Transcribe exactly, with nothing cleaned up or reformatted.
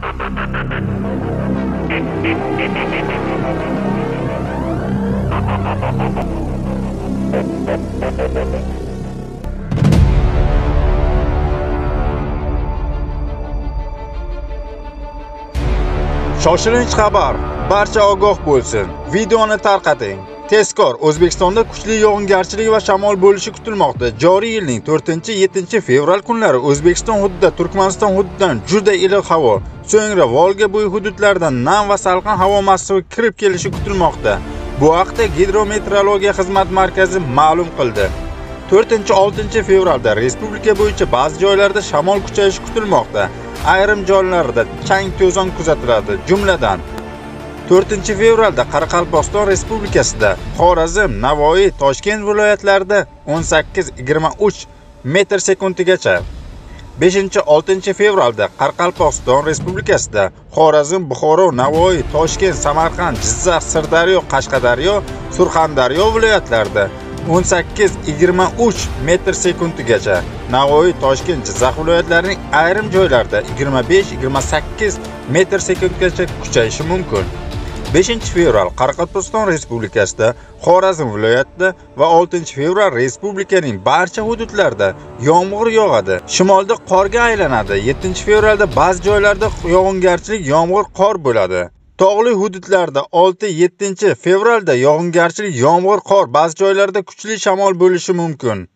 Shoshilinch xabar, barcha ogoh bo'lsin. Videoni tarqating. Tezkor, O'zbekistonda kuchli yog'ingarchilik va shamol bo'lishi kutilmoqda. Joriy yilning to'rtinchi yettinchi fevral kunlari O'zbekiston hududida Turkmaniston hududidan juda iliq havo, so'ngra Volga bo'yi hududlaridan nam va salqin havo massivi kirib kelishi kutilmoqda. Bu haqda Gidrometeorologiya xizmat markazi ma'lum qildi. to'rtinchi oltinchi fevralda respublika bo'yicha ba'zi joylarda shamol kuchayishi kutilmoqda. Ayrim joylarda chang to'zon kuzatiladi. Jumladan to'rtinchi fevralda Qoraqalpog'iston Respublikasida, Xorazm, Navoiy, Toshkent viloyatlarida o'n sakkiz yigirma uch metr sekundigacha. beshinchi oltinchi fevralda Qoraqalpog'iston Respublikasida, Xorazm, Buxoro, Navoiy, Toshkent, Samarqand, Jizzax, Sirdaryo, Qashqadaryo, Surxondaryo viloyatlarida o'n sakkiz yigirma uch metr sekundigacha. Navoiy, Toshkent, Jizzax viloyatlarining ayrim joylarida yigirma besh yigirma sakkiz metr sekundgacha kuchayishi mumkin. beshinchi fevral Qoraqalpog'iston Respublikasida, Xorazm viloyatida va oltinchi fevral respublikaning barcha hududlarida yomg'ir yog'adi. Shimolda qorga aylanadi. yettinchi fevralda ba'zi joylarda yog'ingarchilik, yomg'ir, qor bo'ladi. Tog'li hududlarda olti yettinchi fevralda yog'ingarchilik, yomg'ir, qor, ba'zi joylarda kuchli shamol bo'lishi mumkin.